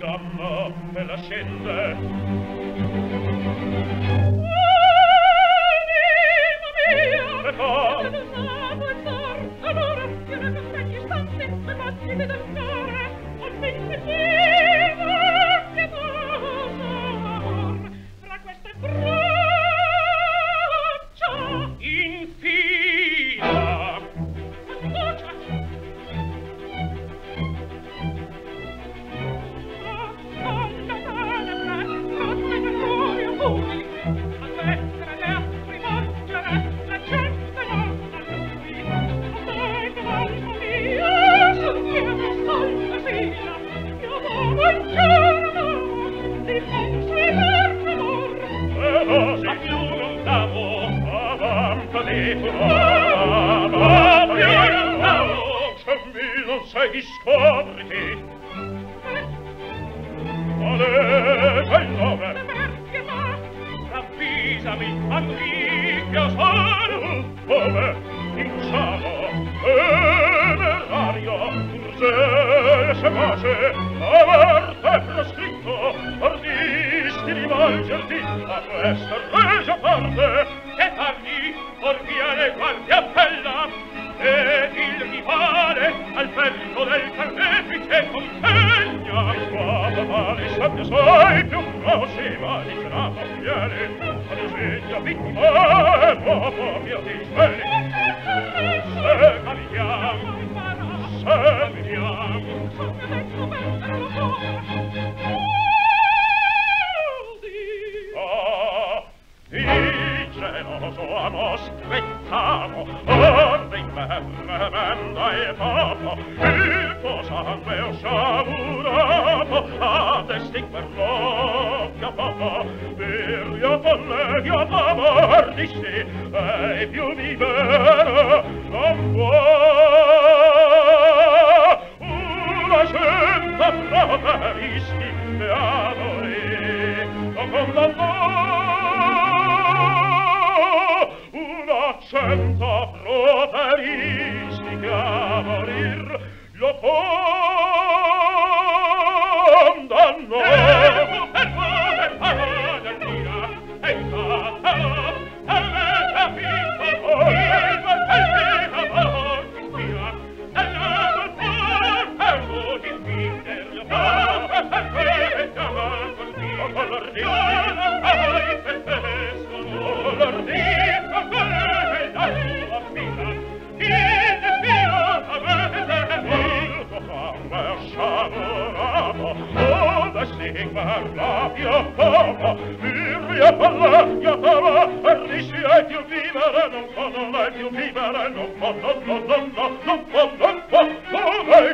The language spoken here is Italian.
damno e la scende. Che fa? Allora, io ne aspetti stanze, le macchine del cuore, un pensiero pietoso, fra queste braccia In fila. annuncia. Alla tenebra, notte memoria puri, a destra le altri volgere, la gente morta al qui, a te l'alma mia, sogniamo salva fila, io voglio il giorno, di pensi per favor. E così più non davo, avanti di avanti non davo, se mi non sei discordi. Aleta il nome, Perché va? ravvisami, Enrico sono, come insano, temerario, se pace, averte proscritto, ordisti rivolgerti a questa regia parte, che fargli, orviare qualche appella, ed il rivale al ferro del carnefice consegna. Il tuo male sabbia sai più prossima di grado fiere, ad esempio vittima e uomo mio di svegli. Se camminiamo, se viviamo, geloso amo spettamo, orde in tremenda e papo, il tuo sangue ho sciagurato, a distinguer l'occhio poco, per io collegio t'amardisti, e più vivere non può. Una scelta proteristi e adori, lo condannò. Cento proteristi che a morir lo condannò. La mia fama, il mio palla, mia fama, arrisci e più vivere, non può, non è più vivere, non può, non può, non può, non può, non può, non può,